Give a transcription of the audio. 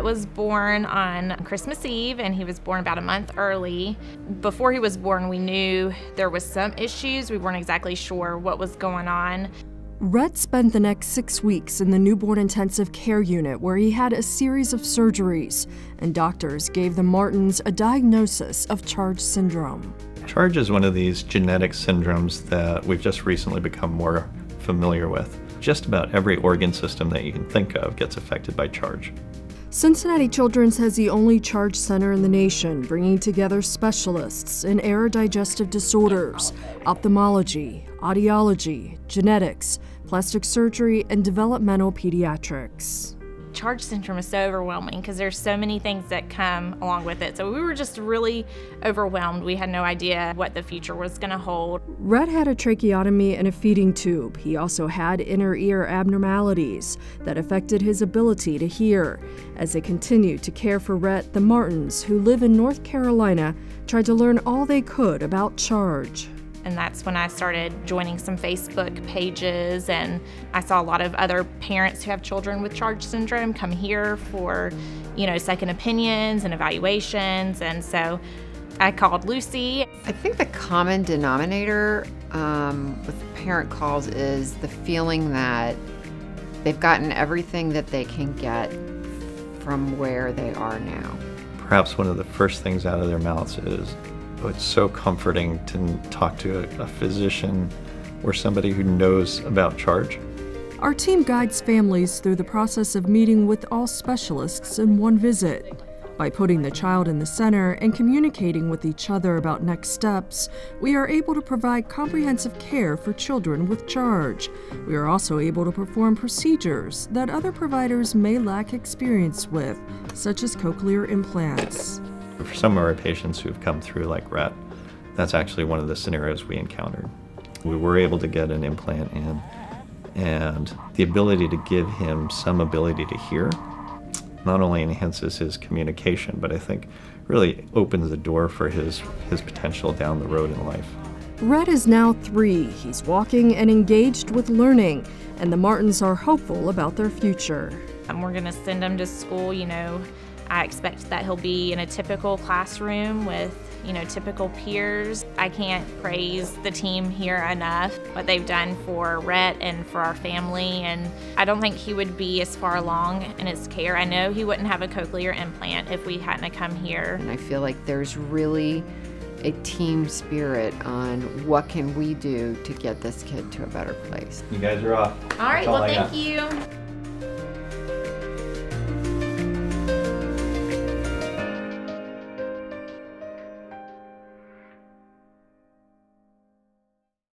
Rhett was born on Christmas Eve, and he was born about a month early. Before he was born, we knew there was some issues. We weren't exactly sure what was going on. Rhett spent the next 6 weeks in the newborn intensive care unit where he had a series of surgeries, and doctors gave the Martins a diagnosis of Charge syndrome. Charge is one of these genetic syndromes that we've just recently become more familiar with. Just about every organ system that you can think of gets affected by Charge. Cincinnati Children's has the only Charge center in the nation, bringing together specialists in aerodigestive disorders, ophthalmology, audiology, genetics, plastic surgery, and developmental pediatrics. Charge syndrome is so overwhelming because there's so many things that come along with it. So we were just really overwhelmed. We had no idea what the future was going to hold. Rhett had a tracheotomy and a feeding tube. He also had inner ear abnormalities that affected his ability to hear. As they continued to care for Rhett, the Martins, who live in North Carolina, tried to learn all they could about Charge. And that's when I started joining some Facebook pages, and I saw a lot of other parents who have children with Charge syndrome come here for, second opinions and evaluations. And so I called Lucy. I think the common denominator with parent calls is the feeling that they've gotten everything that they can get from where they are now. Perhaps one of the first things out of their mouths is, "Oh, it's so comforting to talk to a physician or somebody who knows about Charge." Our team guides families through the process of meeting with all specialists in one visit. By putting the child in the center and communicating with each other about next steps, we are able to provide comprehensive care for children with Charge. We are also able to perform procedures that other providers may lack experience with, such as cochlear implants. For some of our patients who've come through like Rhett, that's actually one of the scenarios we encountered. We were able to get an implant in, and the ability to give him some ability to hear not only enhances his communication, but I think really opens the door for his potential down the road in life. Rhett is now 3. He's walking and engaged with learning, and the Martins are hopeful about their future. We're going to send him to school. I expect that he'll be in a typical classroom with, typical peers. I can't praise the team here enough, what they've done for Rhett and for our family, and I don't think he would be as far along in his care. I know he wouldn't have a cochlear implant if we hadn't come here. And I feel like there's really a team spirit on what can we do to get this kid to a better place. You guys are off. All right, well, thank you.